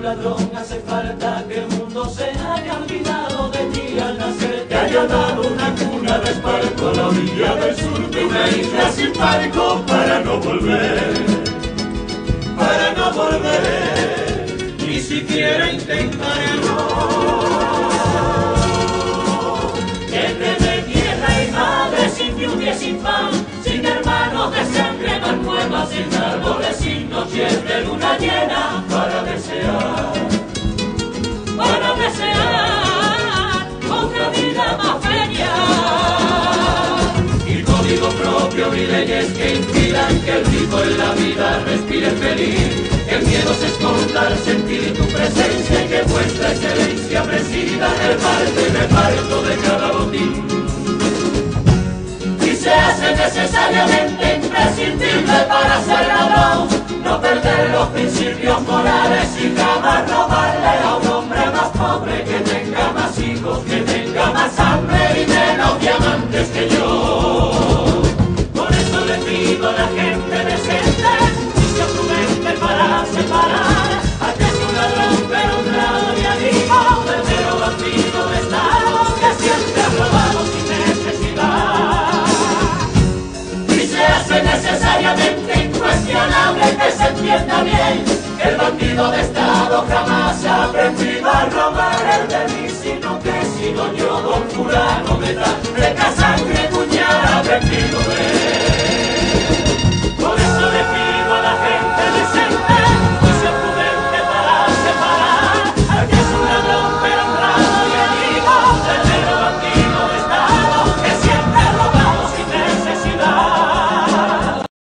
ladrón, hace falta que el mundo se haya olvidado de ti al nacer, te haya dado una cuna de esparto a la orilla del sur de una isla sin barco para no volver, ni siquiera intentarlo. Que te dé tierra y madre sin lluvia, sin pan, sin hermanos de sangre, más nuevas, sin árboles, sin noches de luna llena, para desear otra vida más feliz. Y código propio y leyes que impidan que el rico en la vida respire feliz, que el miedo se esconda al sentir tu presencia y que vuestra excelencia presida el parte y reparto de cada botín. Y se hace necesariamente imprescindible para ser ladrón no perder los principios morales y jamás robarle a un hombre más pobre, que tenga más hijos, que tenga más hambre y menos diamantes que yo. Por eso le pido a la gente decente que se argumente para separar a que es un ladrón pero un ladrón y amigo, verdadero bandido de Estado que siempre ha robado sin necesidad. Y se hace necesariamente incuestionable que se entienda bien que el bandido de Estado jamás ha aprendido a robar el de mí, sino que he sido yo, don fulano, de sangre, cuñada,